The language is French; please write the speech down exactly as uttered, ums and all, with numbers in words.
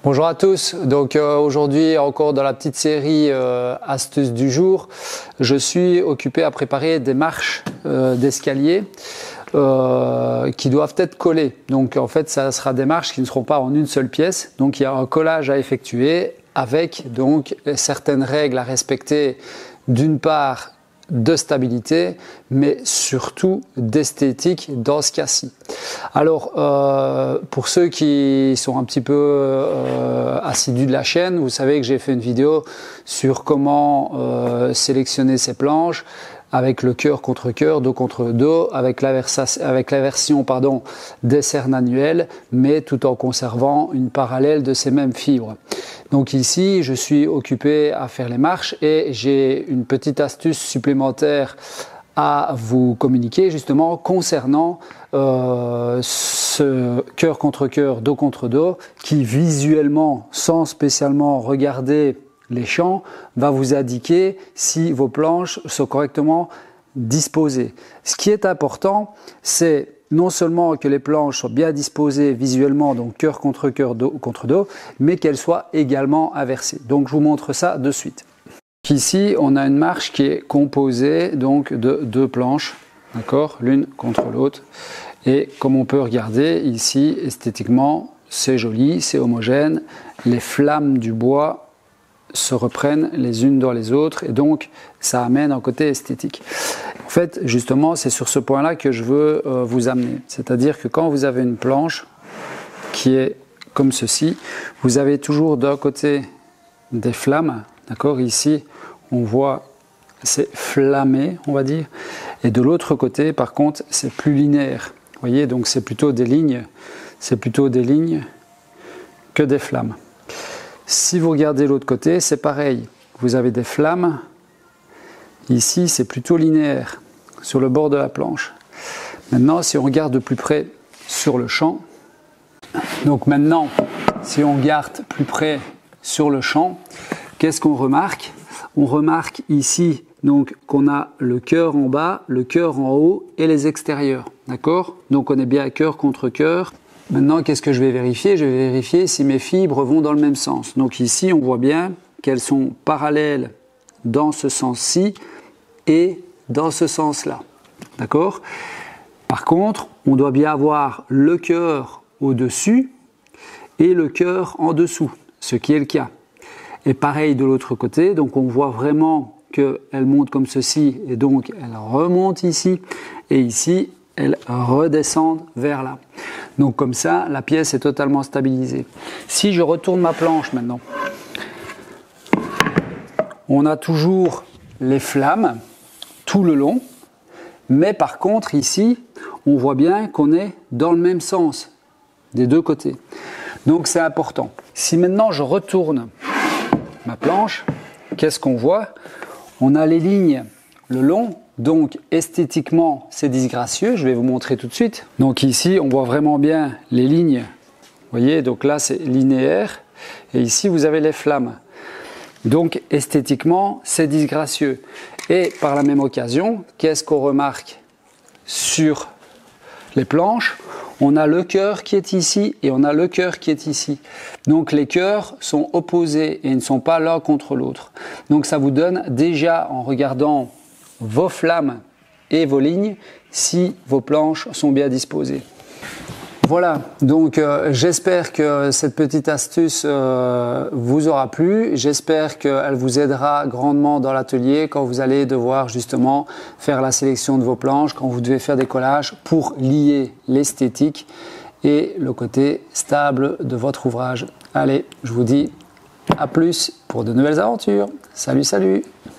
Bonjour à tous, donc euh, aujourd'hui encore dans la petite série euh, astuces du jour, je suis occupé à préparer des marches euh, d'escalier euh, qui doivent être collées. Donc en fait ça sera des marches qui ne seront pas en une seule pièce, donc il y a un collage à effectuer avec donc certaines règles à respecter, d'une part de stabilité, mais surtout d'esthétique dans ce cas-ci. Alors, euh, pour ceux qui sont un petit peu euh, assidus de la chaîne, vous savez que j'ai fait une vidéo sur comment euh, sélectionner ces planches avec le cœur contre cœur, dos contre dos, avec la, avec la version pardon, des cernes annuelles, mais tout en conservant une parallèle de ces mêmes fibres. Donc ici, je suis occupé à faire les marches et j'ai une petite astuce supplémentaire à vous communiquer justement concernant euh, ce cœur contre cœur, dos contre dos, qui visuellement, sans spécialement regarder les champs, va vous indiquer si vos planches sont correctement disposées. Ce qui est important, c'est non seulement que les planches soient bien disposées visuellement, donc cœur contre cœur, dos contre dos, mais qu'elles soient également inversées. Donc je vous montre ça de suite. Ici, on a une marche qui est composée donc de deux planches, d'accord, l'une contre l'autre. Et comme on peut regarder ici, esthétiquement, c'est joli, c'est homogène. Les flammes du bois se reprennent les unes dans les autres et donc ça amène un côté esthétique. En fait, justement, c'est sur ce point-là que je veux euh, vous amener. C'est-à-dire que quand vous avez une planche qui est comme ceci, vous avez toujours d'un côté des flammes, d'accord, ici on voit c'est flammé, on va dire, et de l'autre côté, par contre, c'est plus linéaire. Vous voyez, donc c'est plutôt des lignes, c'est plutôt des lignes que des flammes. Si vous regardez l'autre côté, c'est pareil. Vous avez des flammes. Ici, c'est plutôt linéaire sur le bord de la planche. Maintenant, si on regarde de plus près sur le champ, donc maintenant, si on regarde plus près sur le champ, qu'est-ce qu'on remarque? On remarque ici donc qu'on a le cœur en bas, le cœur en haut et les extérieurs. D'accord? Donc on est bien cœur contre cœur. Maintenant, qu'est-ce que je vais vérifier? Je vais vérifier si mes fibres vont dans le même sens. Donc ici, on voit bien qu'elles sont parallèles dans ce sens-ci et dans ce sens-là. D'accord? Par contre, on doit bien avoir le cœur au-dessus et le cœur en dessous, ce qui est le cas. Et pareil de l'autre côté, donc on voit vraiment qu'elle monte comme ceci et donc elle remonte ici et ici, elle redescend vers là. Donc comme ça, la pièce est totalement stabilisée. Si je retourne ma planche maintenant, on a toujours les flammes tout le long, mais par contre ici, on voit bien qu'on est dans le même sens des deux côtés. Donc c'est important. Si maintenant je retourne ma planche, qu'est-ce qu'on voit? On a les lignes le long. Donc esthétiquement c'est disgracieux, je vais vous montrer tout de suite. Donc ici on voit vraiment bien les lignes, vous voyez, donc là c'est linéaire et ici vous avez les flammes. Donc esthétiquement c'est disgracieux. Et par la même occasion, qu'est-ce qu'on remarque sur les planches? On a le cœur qui est ici et on a le cœur qui est ici. Donc les cœurs sont opposés et ne sont pas l'un contre l'autre. Donc ça vous donne déjà en regardant vos flammes et vos lignes si vos planches sont bien disposées. Voilà, donc euh, j'espère que cette petite astuce euh, vous aura plu. J'espère qu'elle vous aidera grandement dans l'atelier quand vous allez devoir justement faire la sélection de vos planches, quand vous devez faire des collages pour lier l'esthétique et le côté stable de votre ouvrage. Allez, je vous dis à plus pour de nouvelles aventures. Salut, salut!